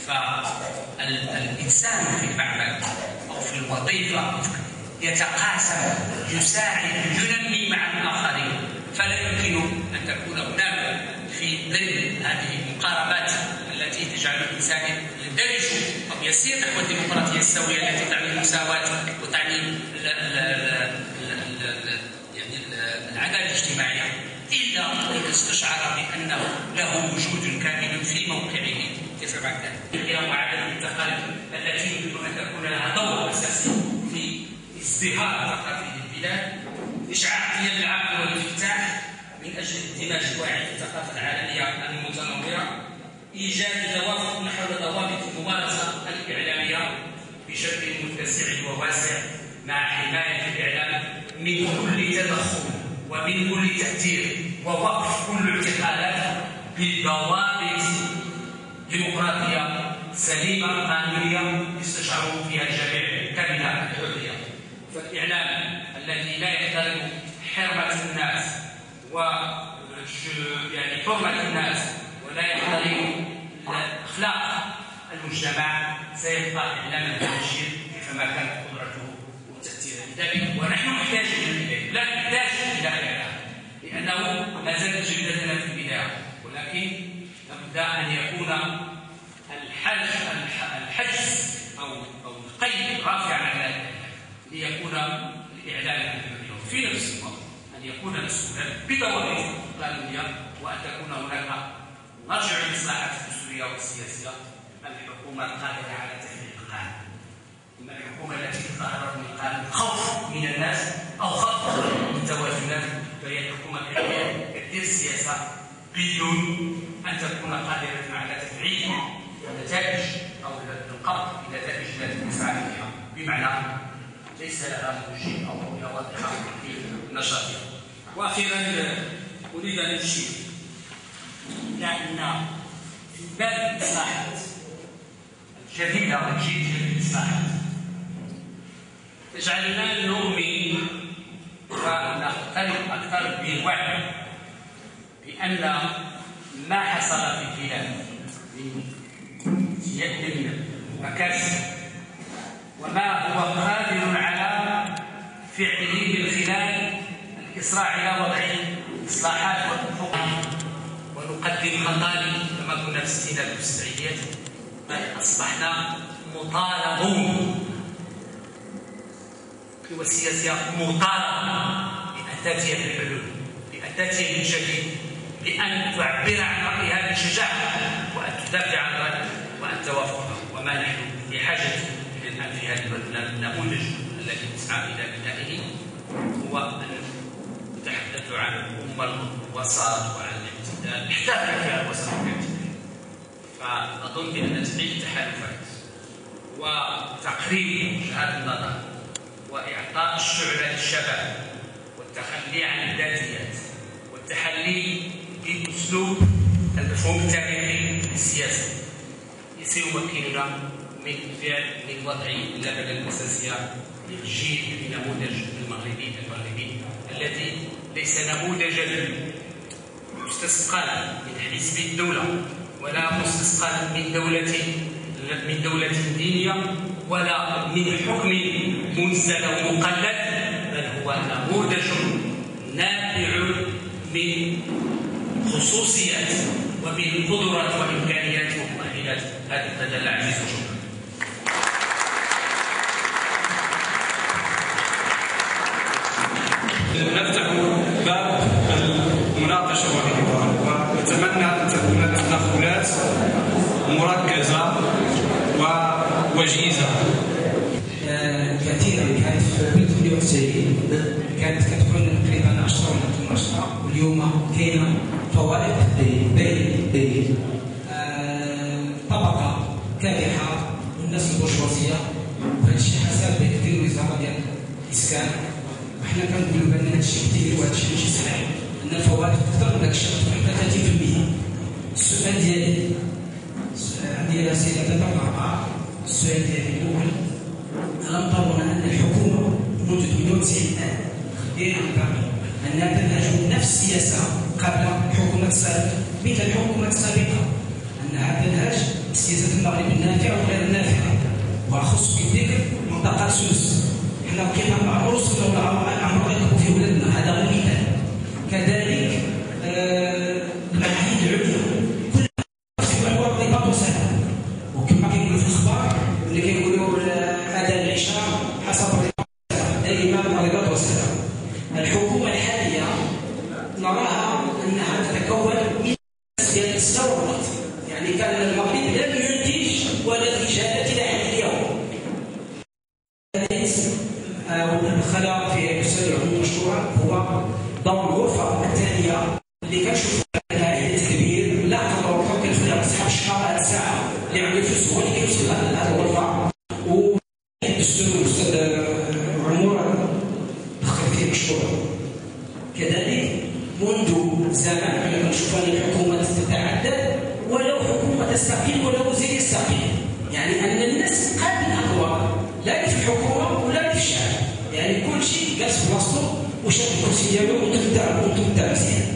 فالإنسان في المعمل أو في الوظيفة يتقاسم، يساعد، ينمي مع الآخرين، فلا يمكن أن تكون هناك في ظل هذه المقاربات التي تجعل الإنسان يندرج أو يسير نحو الديمقراطية السوية التي تعني المساواة وتعني يعني العدالة الاجتماعية، إلا إذا استشعر بأنه له وجود كامل في موقعه كيف بعد ذلك. هي معادلة التقاليد التي يمكن أن تكون لها دور أساسي في ازدهار ثقافة البلاد، إشعاع قيم العقل والانفتاح من أجل اندماج الوعي في الثقافة العالمية المتنورة، إيجاد توافق نحو ضوابط الممارسة الإعلامية بشكل متسع وواسع، مع حماية الإعلام من كل تدخل ومن كل تأثير، ووقف كل الاعتقالات بضوابط ديمقراطية سليمة قانونية يستشعر فيها الجميع كامل الحرية. فالإعلام الذي لا يحترم حرمة الناس يعني حرمة الناس ولا يحترم أخلاق المجتمع سيبقى إعلاما فاشل كيفما كانت قدرته وتأثيره. لذلك ونحن نحتاج إليه، لا نحتاج إلى إعلام لأنه ما زالت جريدتنا في البداية، ولكن لابد أن يكون الحجز أو القيد رافعا على ذلك ليكون الإعلام في نفس الوقت أن يكون مسؤولا بضوابط قانونية، وأن تكون هناك مرجع للإصلاحات الدستورية والسياسية، الحكومة القادرة على تحقيق القانون. إما الحكومة التي تظهر من القانون خوف من الناس أو خطر من التوازنات، فهي الحكومة كدير السياسة بدون أن تكون قادرة على تفعيل النتائج أو القبض بنتائج التي تسعى فيها، بمعنى ليس لها توجيه أو رؤية واضحة في نشاطها. وأخيرا أريد أن أشير إلى أن في باب الإصلاحات الجديدة والجيل ديال الإصلاحات تجعلنا نؤمن ونختلف أكثر بالوعي بأن ما حصل في البلاد من مكاسب وما هو قادر على فعله من خلال الإسراع إلى وضع إصلاحات وحقوق ونقدم مطالب كما كنا في الستينات والسبعينات، بل أصبحنا مطالبون والسياسة مطالبة بأن تأتي بالحلول، بأن تأتي بالجديد، بأن تعبر عن رأيها بشجاعة، وأن تدافع عن رأيها وأن توافقها. وما نحن بحاجة الآن في هذا النموذج الذي نسعى إلى بنائه هو أن نتحدث عن الوسط وعن الاعتدال، نحتاج فيها الوسط والاعتدال. فأظن بأن تحقيق التحالفات وتقريب وجهات النظر وإعطاء الشعلة للشباب والتخلي عن الذاتيات والتحلي بأسلوب المفهوم التاريخي للسياسة سيمكننا من فعل من وضع اللبنة الأساسية للجيل النموذج المغربي الذي ليس نموذجا مستسقا من حزب الدولة ولا مستسقا من دولة دينية ولا من حكم منزل ومقلد، بل هو نموذج نابع من خصوصيات ومن قدرات وإمكانيات ومؤهلات هذا المجال العزيز. وشكرا. نفتح باب المناقشة والحوار، ونتمنى أن تكون التدخلات مركزة ووجيزة. كثيرا كانت في 98 كانت كتكون تقريبا 10 ولا 12، واليوم كاينه فوارق بين طبقه كادحه والناس البرجوازيه، وهذا الشيء حسب كثير وزاره ديال الاسكان. وحنا كنقولوا بان هذا الشيء كثير وهذا الشيء ماشي صحيح، ان الفوارق اكثر من داك الشيء حتى 30%. السؤال ديالي عندي اسئله 3 4. السؤال ديالي الاول: ألم ترون أن الحكومة منذ 98 عام غير الباقي أنها تنهج نفس السياسة قبل الحكومة السابقة مثل الحكومة السابقة، أنها تنهج سياسه المغرب النافعه وغير النافعه، وخص بالذكر منطقه سوس. حنا كيما عمرو وصلنا عمرو غيكبوا في ولادنا، هذا هو مثال. كذلك المعاهد العليا كلها في محور الرباط وسهل، وكما كيقولوا في الاخبار اللي كيقولوا اذان العشاء حسب دائما الرباط وسهل. الحكومه الحاليه نراها انها تتكون من ديال الثورات، يعني كان المغرب لم ينتج ولا الرجال الى حد اليوم. والخلا في الاستاذ العموم مشروع هو دور الغرفه الثانيه اللي كنشوفوا انها عده تدبير. لا تضرب كنخليها اصحاب الشهر هذه الساعه اللي عنده فلوس هو اللي كيوصل لهذه الغرفه. والدستور الاستاذ عمر دخل فيه مشروع. كذلك منذ زمان كنا كنشوف ان الحكومه تتعدد ولو حكومه تستقيل ولو زي يستقيل، يعني ان الناس قاد الاقوى لا في الحكومه ولا في الشعب، يعني كل شيء جالس في بلاصتو وشاد الكرسي ديالو وانتم تاع مزيان.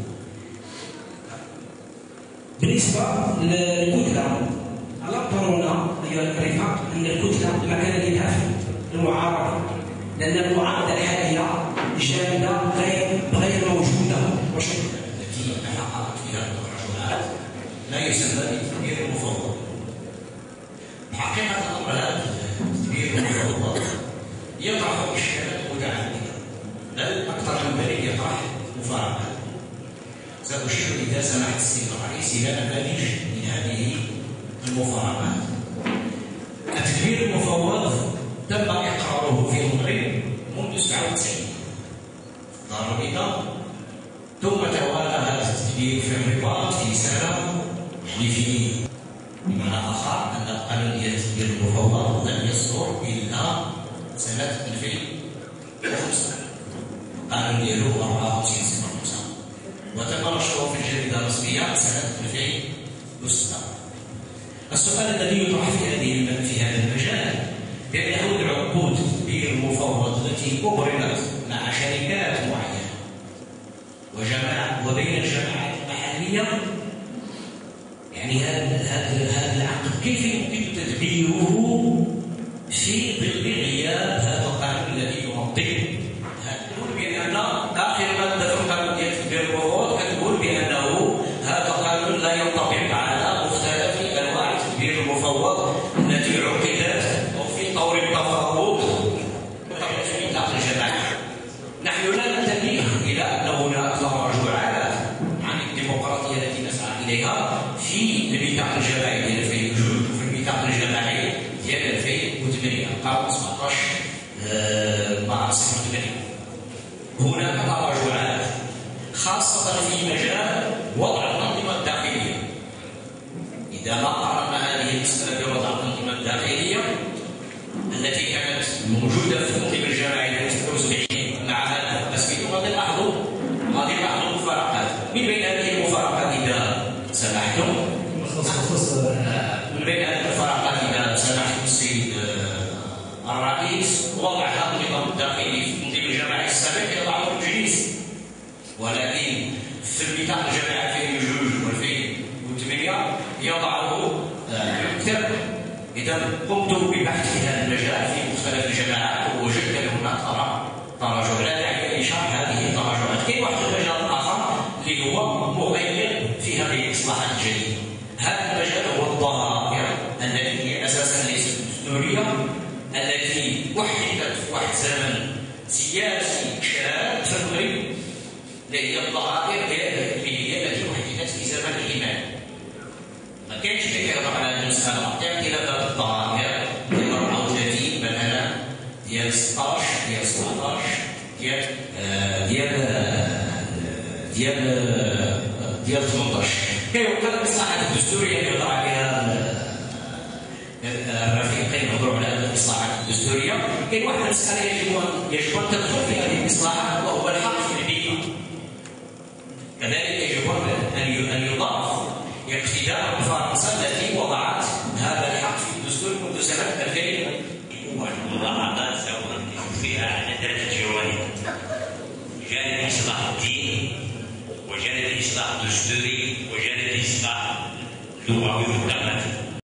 بالنسبه للكتله على ضرونا ايها الرفاق ان الكتله المكان اللي لها في المعارضه، لان المعارضه الحاليه جامده غير موجوده. وشكرا. التي حققت فيها الترشحات لا يسمى بالتدبير المفوض. حقيقه الامر هذا التدبير المفوض يطرح اشكالات متعدده، بل اكثر من ذلك يطرح مفارقات. ساشير اذا سمحت السيد الرئيس الى نماذج من هذه المفارقات. التدبير المفوض تم اقراره في المغرب منذ 97 دار البيضاء، ثم توالى هذا التدبير في الرباط في سنه، يعني في بمعنى اخر ان القانون ديال التدبير المفوض لم يصدر الا سنه 2005. القانون ديالو 54/05 وتم نشره في الجريده الرسميه سنه 2006. السؤال الذي يطرح في هذا المجال بأنه العقود التدبير المفوض التي أبرمت مع شركات معينة وبين الجماعات المحلية، يعني هذا العقد كيف يمكن تدبيره في ظل غياب هذا القانون الذي ينظم؟ نقول بأن آخر مادة في القانون ديال التدبير المفوض كتقول بأنه هذا القانون لا ينطبق على مختلف أنواع التدبير المفوض التي عقدت في طور التفاوض في نطاق الجماعة. نحن لا ننتبه إلى أن هناك تراجعات عن الديمقراطية التي نسعى إليها في الميثاق الجماعي ديال 2002 وفي الميثاق الجماعي ديال 2008 قانون 17/08. هناك تراجعات خاصة في مجال وضع الأنظمة الداخلية. إذا ما قارنا هذه المسألة بوضع الأنظمة الداخلية التي كانت موجودة في التنظيم الجماعي ديال 76 مع هذا التسكين، غادي نلاحظوا مفارقات. من بين هذه المفارقات إذا سمحتم، من بين هذه المفارقات إذا سمحتم السيد الرئيس، وضع هذا النظام الداخلي في التنظيم الجماعي السابق يضعه المجلس، ولكن في الميثاق الجماعي 2002 و2008 يضعه المكتب. إذا قمت ببحث في هذا المجال في مختلف الجماعات ووجدت أن هناك تراجع، لا داعي لإشارة هذه التراجعات. كاين واحد المجال آخر اللي هو مغير في هذه الإصلاحات الجديدة. هذا المجال هو الضرائب التي هي أساسا ليست دستورية، التي وحدت في واحد الزمن سياسي شاذ في المغرب، اللي هي الضرائب اللي هي التي وحدت في زمن الإمام. ما كانش اللي كيهضر على هذه المسألة، كان كيهضر الضرائب ديال 34 مثلا، ديال 16 ديال 17 ديال 18. كيوقع الإصلاحات الدستورية اللي يهضر عليها الرفيقين يهضروا على هذه الإصلاحات الدستورية. كاين واحد المسألة يجب أن تدخل في هذه الإصلاحات وهو الحق في البيئة. كذلك يجب أن يضاف اقتداء فرنسا التي وضعت هذا الحق في الدستور منذ سنة 2000. المضاعفات سوف نشوف فيها على 3 جوانب: جانب إصلاح الدين، وجانب الإصلاح الدستوري، وجانب الإصلاح اللغوي والتقني.